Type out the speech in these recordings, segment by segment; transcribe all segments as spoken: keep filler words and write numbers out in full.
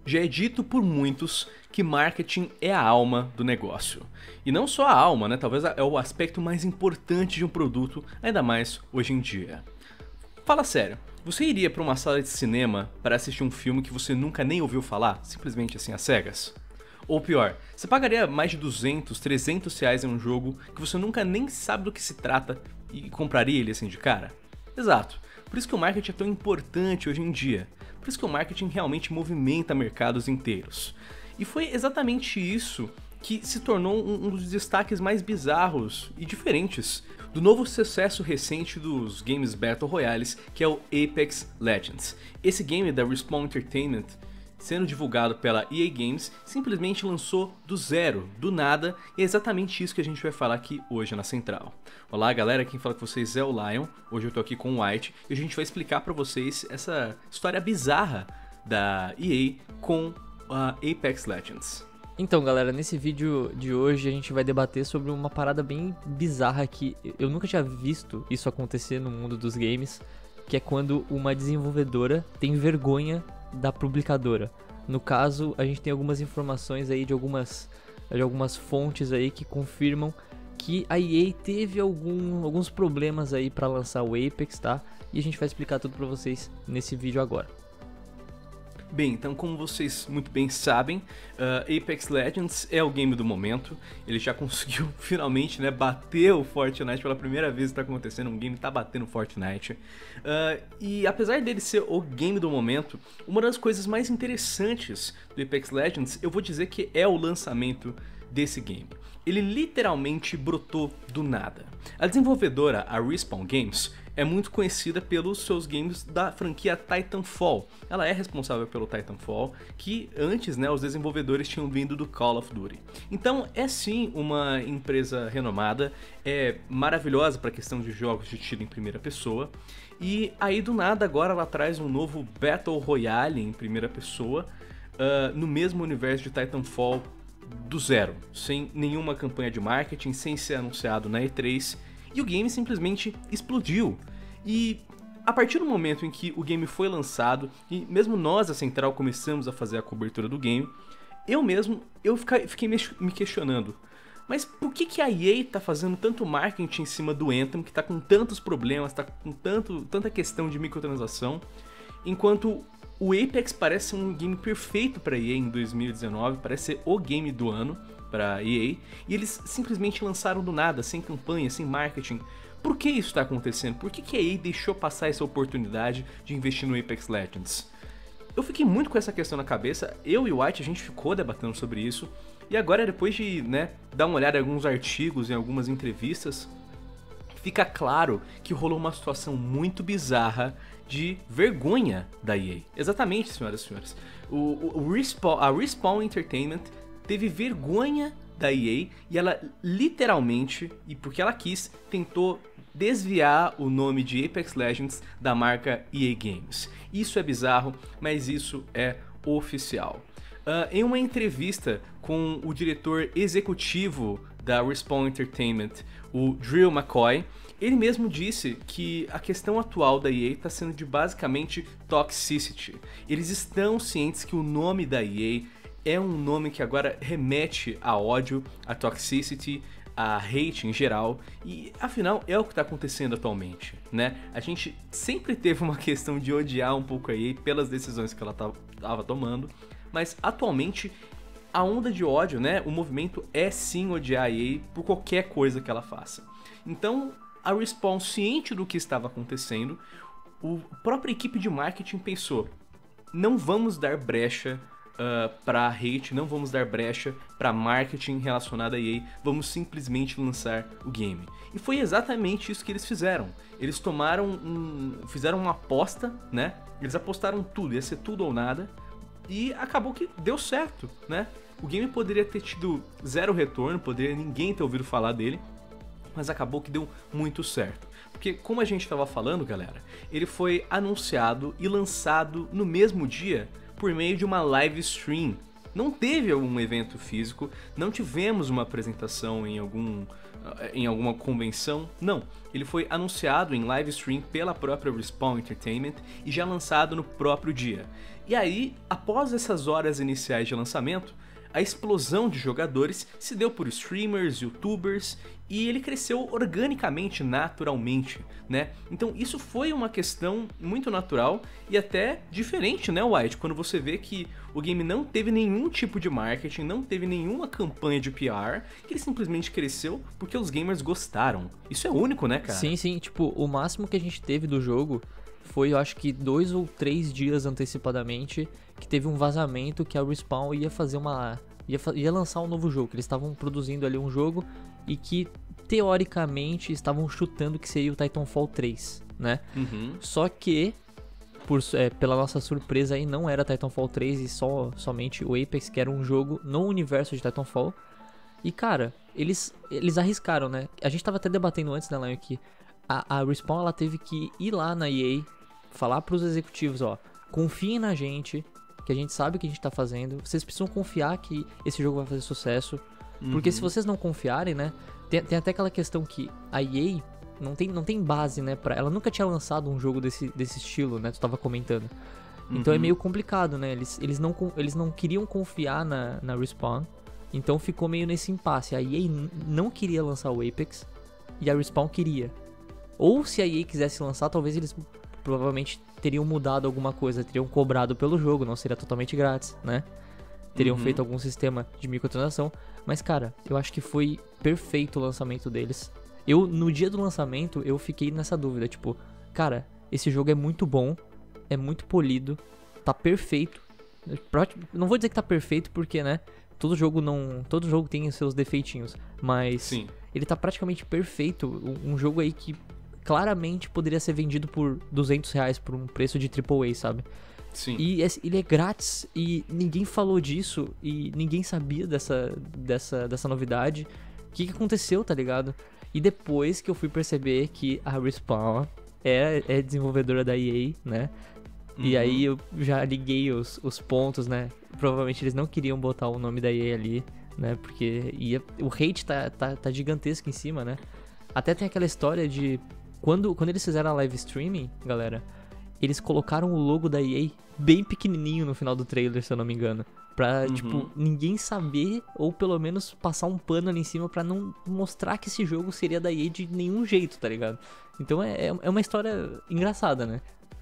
Já é dito por muitos que marketing é a alma do negócio. E não só a alma, né? Talvez é o aspecto mais importante de um produto, ainda mais hoje em dia. Fala sério, você iria para uma sala de cinema para assistir um filme que você nunca nem ouviu falar, simplesmente assim às cegas? Ou pior, você pagaria mais de duzentos, trezentos reais em um jogo que você nunca nem sabe do que se trata e compraria ele assim de cara? Exato, por isso que o marketing é tão importante hoje em dia. Por isso que o marketing realmente movimenta mercados inteiros. E foi exatamente isso que se tornou um dos destaques mais bizarros e diferentes do novo sucesso recente dos games Battle Royales, que é o Apex Legends. Esse game da Respawn Entertainment, sendo divulgado pela E A Games, simplesmente lançou do zero, do nada, e é exatamente isso que a gente vai falar aqui hoje na Central. Olá galera, quem fala com vocês é o Lion, hoje eu tô aqui com o White, e a gente vai explicar pra vocês essa história bizarra da E A com a Apex Legends. Então galera, nesse vídeo de hoje a gente vai debater sobre uma parada bem bizarra que eu nunca tinha visto isso acontecer no mundo dos games, que é quando uma desenvolvedora tem vergonha da publicadora. No caso, a gente tem algumas informações aí de algumas, de algumas fontes aí que confirmam que a E A teve algum, alguns problemas aí para lançar o Apex, tá? E a gente vai explicar tudo para vocês nesse vídeo agora. Bem, então como vocês muito bem sabem, uh, Apex Legends é o game do momento. Ele já conseguiu finalmente, né, bater o Fortnite pela primeira vez. Está acontecendo, um game tá batendo o Fortnite. Uh, e apesar dele ser o game do momento, uma das coisas mais interessantes do Apex Legends, eu vou dizer que é o lançamento desse game. Ele literalmente brotou do nada. A desenvolvedora, a Respawn Games, é muito conhecida pelos seus games da franquia Titanfall. Ela é responsável pelo Titanfall, que antes, né, os desenvolvedores tinham vindo do Call of Duty. Então é sim uma empresa renomada, é maravilhosa para a questão de jogos de tiro em primeira pessoa. E aí do nada agora ela traz um novo Battle Royale em primeira pessoa, uh, no mesmo universo de Titanfall, do zero, sem nenhuma campanha de marketing, sem ser anunciado na E três, e o game simplesmente explodiu. E a partir do momento em que o game foi lançado, e mesmo nós, a Central, começamos a fazer a cobertura do game, eu mesmo eu fiquei me questionando, mas por que que a E A tá fazendo tanto marketing em cima do Anthem, que tá com tantos problemas, tá com tanto, tanta questão de microtransação, enquanto o Apex parece um game perfeito para E A em dois mil e dezenove, parece ser o game do ano para E A, e eles simplesmente lançaram do nada, sem campanha, sem marketing. Por que isso está acontecendo? Por que que a E A deixou passar essa oportunidade de investir no Apex Legends? Eu fiquei muito com essa questão na cabeça, eu e o White a gente ficou debatendo sobre isso, e agora depois de, né, dar uma olhada em alguns artigos, em algumas entrevistas, fica claro que rolou uma situação muito bizarra de vergonha da E A. Exatamente, senhoras e senhores. O, o, o Respawn, a Respawn Entertainment teve vergonha da E A e ela literalmente, e porque ela quis, tentou desviar o nome de Apex Legends da marca E A Games. Isso é bizarro, mas isso é oficial. Uh, em uma entrevista com o diretor executivo da Respawn Entertainment, o Drew McCoy, ele mesmo disse que a questão atual da E A está sendo de basicamente toxicity. Eles estão cientes que o nome da E A é um nome que agora remete a ódio, a toxicity, a hate em geral, e afinal é o que está acontecendo atualmente, né? A gente sempre teve uma questão de odiar um pouco a E A pelas decisões que ela estava tomando, mas atualmente a onda de ódio, né? O movimento é sim odiar a E A por qualquer coisa que ela faça. Então a Respawn, ciente do que estava acontecendo, a própria equipe de marketing pensou: não vamos dar brecha uh, para hate, não vamos dar brecha para marketing relacionado a E A, vamos simplesmente lançar o game. E foi exatamente isso que eles fizeram. Eles tomaram um, fizeram uma aposta, né? Eles apostaram tudo, ia ser tudo ou nada, e acabou que deu certo, né? O game poderia ter tido zero retorno, poderia ninguém ter ouvido falar dele, mas acabou que deu muito certo. Porque, como a gente estava falando, galera, ele foi anunciado e lançado no mesmo dia por meio de uma live stream não teve um evento físico, não tivemos uma apresentação em algum em alguma convenção, não. Ele foi anunciado em live stream pela própria Respawn Entertainment e já lançado no próprio dia. E aí, após essas horas iniciais de lançamento, a explosão de jogadores se deu por streamers, youtubers, e ele cresceu organicamente, naturalmente, né? Então isso foi uma questão muito natural e até diferente, né, White? Quando você vê que o game não teve nenhum tipo de marketing, não teve nenhuma campanha de P R, que ele simplesmente cresceu porque os gamers gostaram. Isso é único, né, cara? Sim, sim. Tipo, o máximo que a gente teve do jogo foi, eu acho que dois ou três dias antecipadamente, que teve um vazamento que a Respawn ia fazer uma... ia, ia lançar um novo jogo, que eles estavam produzindo ali um jogo e que, teoricamente, estavam chutando que seria o Titanfall três, né? Uhum. Só que, por, é, pela nossa surpresa aí, não era Titanfall três e só, somente o Apex, que era um jogo no universo de Titanfall. E, cara, eles, eles arriscaram, né? A gente tava até debatendo antes, né, Lion, que a, a Respawn, ela teve que ir lá na E A, falar pros executivos, ó, confiem na gente, que a gente sabe o que a gente tá fazendo, vocês precisam confiar que esse jogo vai fazer sucesso, uhum. Porque se vocês não confiarem, né, tem, tem até aquela questão que a E A não tem, não tem base, né, pra, ela nunca tinha lançado um jogo desse, desse estilo, né, tu tava comentando, então uhum. É meio complicado, né, eles, eles, não, eles não queriam confiar na, na Respawn, então ficou meio nesse impasse, a E A não queria lançar o Apex, e a Respawn queria, ou se a E A quisesse lançar, talvez eles provavelmente teriam mudado alguma coisa, teriam cobrado pelo jogo, não seria totalmente grátis, né? Teriam uhum. feito algum sistema de microtransação, mas cara, eu acho que foi perfeito o lançamento deles. Eu, no dia do lançamento, eu fiquei nessa dúvida, tipo, cara, esse jogo é muito bom, é muito polido, tá perfeito. Não vou dizer que tá perfeito porque, né, todo jogo não, todo jogo tem os seus defeitinhos, mas Sim. Ele tá praticamente perfeito, um jogo aí que claramente poderia ser vendido por duzentos reais por um preço de triplo A, sabe? Sim. E ele é grátis e ninguém falou disso e ninguém sabia dessa, dessa, dessa novidade. O que, que aconteceu, tá ligado? E depois que eu fui perceber que a Respawn é, é desenvolvedora da E A, né? Uhum. E aí eu já liguei os, os pontos, né? Provavelmente eles não queriam botar o nome da E A ali, né? Porque ia, o hate tá, tá, tá gigantesco em cima, né? Até tem aquela história de... Quando, quando eles fizeram a live streaming, galera, eles colocaram o logo da E A bem pequenininho no final do trailer, se eu não me engano. Pra, uhum. tipo, ninguém saber, ou pelo menos passar um pano ali em cima pra não mostrar que esse jogo seria da E A de nenhum jeito, tá ligado? Então é, é uma história engraçada, né?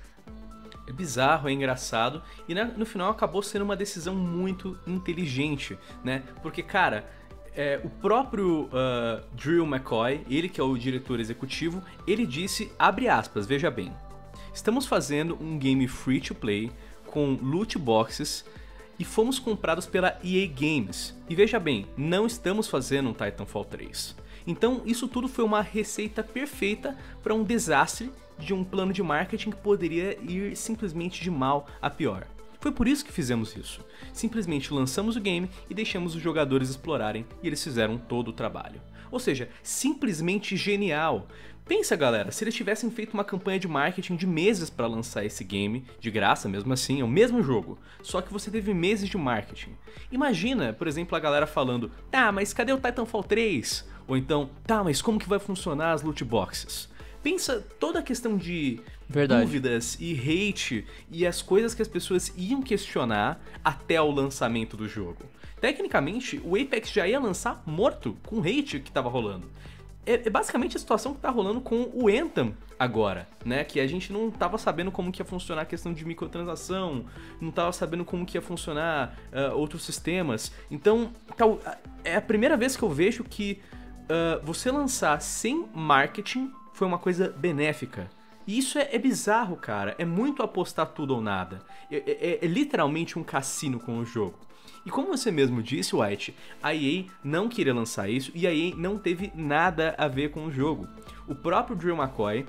É bizarro, é engraçado, e na, no final acabou sendo uma decisão muito inteligente, né? Porque, cara... É, o próprio uh, Drew McCoy, ele que é o diretor executivo, ele disse, abre aspas, veja bem, estamos fazendo um game free to play com loot boxes e fomos comprados pela E A Games. E veja bem, não estamos fazendo um Titanfall três. Então isso tudo foi uma receita perfeita para um desastre de um plano de marketing que poderia ir simplesmente de mal a pior. Foi por isso que fizemos isso. Simplesmente lançamos o game e deixamos os jogadores explorarem e eles fizeram todo o trabalho. Ou seja, simplesmente genial. Pensa, galera, se eles tivessem feito uma campanha de marketing de meses para lançar esse game, de graça mesmo assim, é o mesmo jogo, só que você teve meses de marketing. Imagina, por exemplo, a galera falando, tá, mas cadê o Titanfall três? Ou então, tá, mas como que vai funcionar as loot boxes? Pensa toda a questão de Verdade. dúvidas e hate e as coisas que as pessoas iam questionar até o lançamento do jogo. Tecnicamente, o Apex já ia lançar morto com o hate que tava rolando. É, é basicamente a situação que tá rolando com o Anthem agora, né? Que a gente não tava sabendo como que ia funcionar a questão de microtransação, não tava sabendo como que ia funcionar uh, outros sistemas. Então, tal, é a primeira vez que eu vejo que uh, você lançar sem marketing foi uma coisa benéfica. E isso é, é bizarro, cara. É muito apostar tudo ou nada. É, é, é literalmente um cassino com o jogo. E como você mesmo disse, White, a E A não queria lançar isso e a E A não teve nada a ver com o jogo. O próprio Drew McCoy,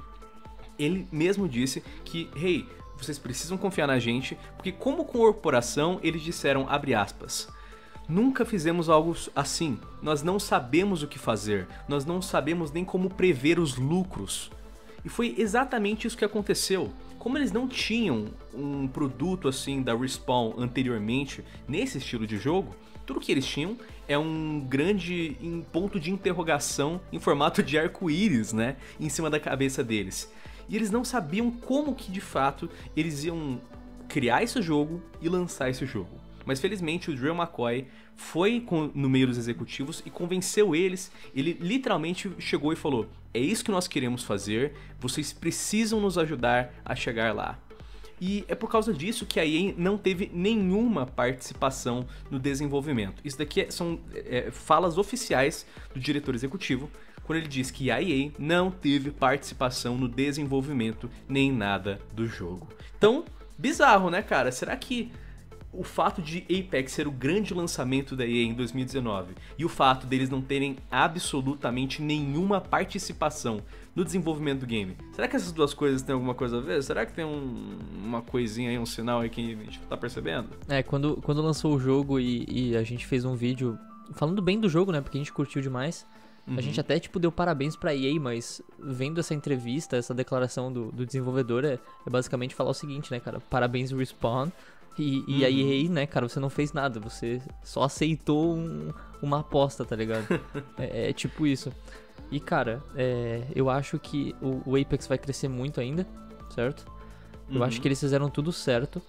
ele mesmo disse que, hey, vocês precisam confiar na gente, porque como corporação, eles disseram, abre aspas, nunca fizemos algo assim, nós não sabemos o que fazer, nós não sabemos nem como prever os lucros. E foi exatamente isso que aconteceu. como eles não tinham um produto assim da Respawn anteriormente nesse estilo de jogo, tudo que eles tinham é um grande ponto de interrogação em formato de arco-íris, né, em cima da cabeça deles. E eles não sabiam como que de fato eles iam criar esse jogo e lançar esse jogo. Mas felizmente o Drew McCoy foi com, no meio dos executivos e convenceu eles. Ele literalmente chegou e falou: é isso que nós queremos fazer, vocês precisam nos ajudar a chegar lá. E é por causa disso que a E A não teve nenhuma participação no desenvolvimento. Isso daqui é, são é, falas oficiais do diretor executivo, quando ele diz que a E A não teve participação no desenvolvimento nem nada do jogo. Então, bizarro, né, cara? Será que o fato de Apex ser o grande lançamento da E A em dois mil e dezenove e o fato deles não terem absolutamente nenhuma participação no desenvolvimento do game, será que essas duas coisas têm alguma coisa a ver? Será que tem um, uma coisinha aí, um sinal aí que a gente tá percebendo? É, quando, quando lançou o jogo e, e a gente fez um vídeo falando bem do jogo, né, porque a gente curtiu demais, uhum. A gente até, tipo, deu parabéns pra E A, mas vendo essa entrevista, essa declaração do, do desenvolvedor, é, é basicamente falar o seguinte, né, cara, parabéns Respawn. E, e uhum. a E A, né, cara, você não fez nada, você só aceitou um, uma aposta, tá ligado? é, é tipo isso. E, cara, é, eu acho que o, o Apex vai crescer muito ainda, certo? Eu uhum. acho que eles fizeram tudo certo.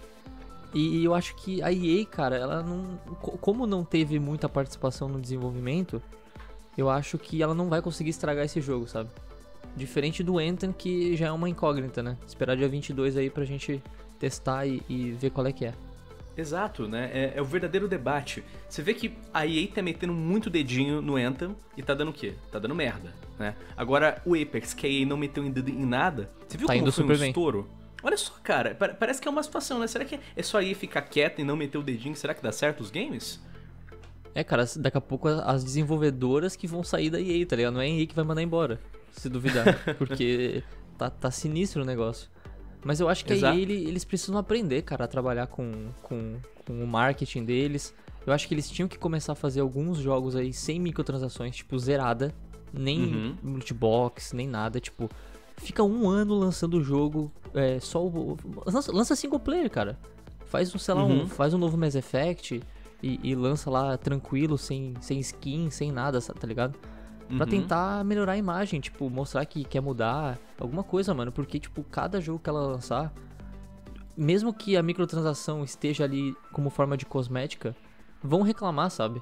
E, e eu acho que a E A, cara, ela não... Como não teve muita participação no desenvolvimento, eu acho que ela não vai conseguir estragar esse jogo, sabe? Diferente do Anthem, que já é uma incógnita, né? Esperar dia vinte e dois aí pra gente testar e, e ver qual é que é. Exato, né? É, é o verdadeiro debate. Você vê que a E A tá metendo muito dedinho no Anthem e tá dando o quê? Tá dando merda, né? Agora, o Apex, que a E A não meteu em dedo em nada, você viu tá como indo foi super um bem. estouro? Olha só, cara, parece que é uma situação, né? Será que é só a E A ficar quieta e não meter o dedinho? Será que dá certo os games? É, cara, daqui a pouco as desenvolvedoras que vão sair da E A, tá ligado? Não é a E A que vai mandar embora, se duvidar, porque tá, tá sinistro o negócio. Mas eu acho que Exato. a E A, ele, eles precisam aprender, cara, a trabalhar com, com, com o marketing deles. Eu acho que eles tinham que começar a fazer alguns jogos aí sem microtransações, tipo, zerada. Nem Uhum. multibox, nem nada, tipo... Fica um ano lançando o jogo, é, só o... Lança, lança single player, cara. Faz um, sei lá, Uhum. um, faz um novo Mass Effect e, e lança lá tranquilo, sem, sem skin, sem nada, tá ligado? Pra Uhum. tentar melhorar a imagem, tipo, mostrar que quer mudar alguma coisa, mano. Porque, tipo, cada jogo que ela lançar, mesmo que a microtransação esteja ali como forma de cosmética, vão reclamar, sabe?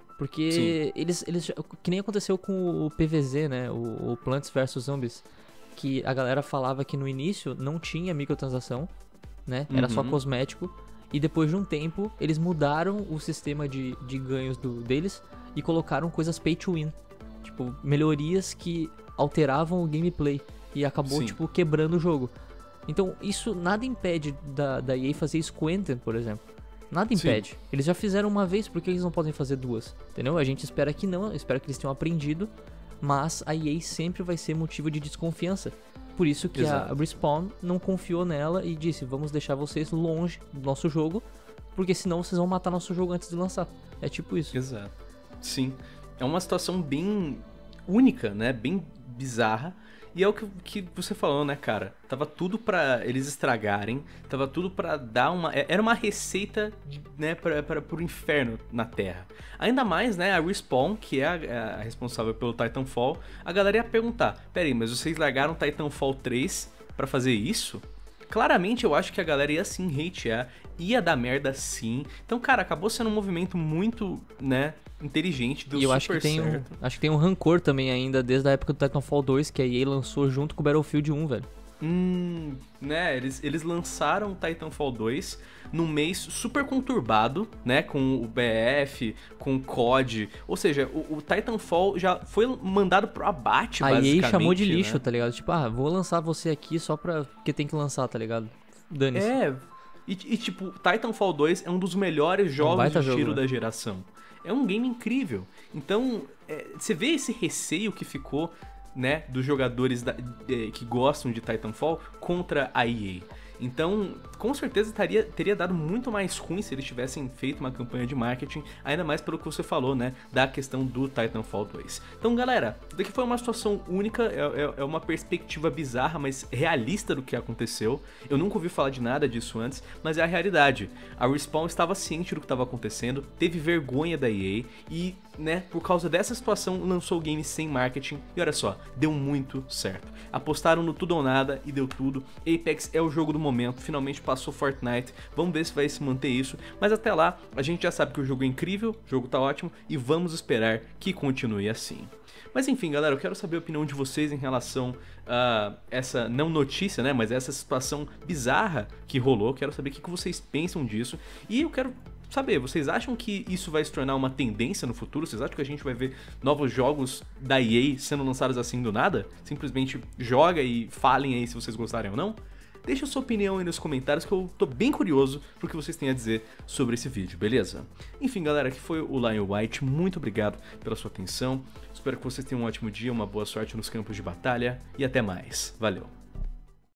Porque eles, eles... Que nem aconteceu com o P V Z, né? O, o Plants versus. Zombies. Que a galera falava que no início não tinha microtransação, né? Era Uhum. só cosmético. E depois de um tempo, eles mudaram o sistema de, de ganhos do, deles e colocaram coisas pay to win. Tipo, melhorias que alteravam o gameplay e acabou, Sim. tipo, quebrando o jogo. Então, isso nada impede da, da E A fazer isso com Anthem, por exemplo. Nada impede. Sim. Eles já fizeram uma vez, por que eles não podem fazer duas? Entendeu? A gente espera que não, espera que eles tenham aprendido, mas a E A sempre vai ser motivo de desconfiança. Por isso que Exato. a Respawn não confiou nela e disse, vamos deixar vocês longe do nosso jogo, porque senão vocês vão matar nosso jogo antes de lançar. É tipo isso. Exato. Sim. É uma situação bem única, né? Bem bizarra. E é o que, que você falou, né, cara? Tava tudo pra eles estragarem. Tava tudo pra dar uma... Era uma receita, de, né, pra, pra, pro inferno na Terra. Ainda mais, né, a Respawn, que é a, a responsável pelo Titanfall. A galera ia perguntar, peraí, mas vocês largaram Titanfall três pra fazer isso? Claramente eu acho que a galera ia sim hatear, ia dar merda sim. Então, cara, acabou sendo um movimento muito, né, inteligente, deu e eu super acho que tem certo. Um, acho que tem um rancor também ainda, desde a época do Titanfall dois, que a E A lançou junto com o Battlefield um, velho. Hum, né, eles, eles lançaram o Titanfall dois num mês super conturbado, né, com o B F, com o C O D, ou seja, o, o Titanfall já foi mandado pro abate, a basicamente. A E A chamou de lixo, né? tá ligado? Tipo, ah, vou lançar você aqui só pra... porque tem que lançar, tá ligado? Dane-se. É, e, e tipo, Titanfall dois é um dos melhores jogos de jogo, tiro né? da geração. É um game incrível. Então, é, você vê esse receio que ficou, né, dos jogadores da, é, que gostam de Titanfall contra a E A. Então, com certeza taria, teria dado muito mais ruim se eles tivessem feito uma campanha de marketing, ainda mais pelo que você falou, né, da questão do Titanfall dois. Então, galera, isso daqui foi uma situação única, é, é, é uma perspectiva bizarra, mas realista do que aconteceu. Eu nunca ouvi falar de nada disso antes, mas é a realidade. A Respawn estava ciente do que estava acontecendo, teve vergonha da E A e, né, por causa dessa situação, lançou o game sem marketing e olha só, deu muito certo. Apostaram no tudo ou nada e deu tudo. Apex é o jogo do momento, finalmente passou Fortnite, vamos ver se vai se manter isso, mas até lá a gente já sabe que o jogo é incrível, o jogo tá ótimo e vamos esperar que continue assim. Mas enfim, galera, eu quero saber a opinião de vocês em relação a essa, não notícia, né, mas essa situação bizarra que rolou. Quero saber o que vocês pensam disso e eu quero saber, vocês acham que isso vai se tornar uma tendência no futuro? Vocês acham que a gente vai ver novos jogos da E A sendo lançados assim do nada? Simplesmente joga e falem aí se vocês gostarem ou não? Deixa a sua opinião aí nos comentários que eu tô bem curioso pro que vocês têm a dizer sobre esse vídeo, beleza? Enfim, galera, aqui foi o Lion White, muito obrigado pela sua atenção, espero que vocês tenham um ótimo dia, uma boa sorte nos campos de batalha e até mais, valeu!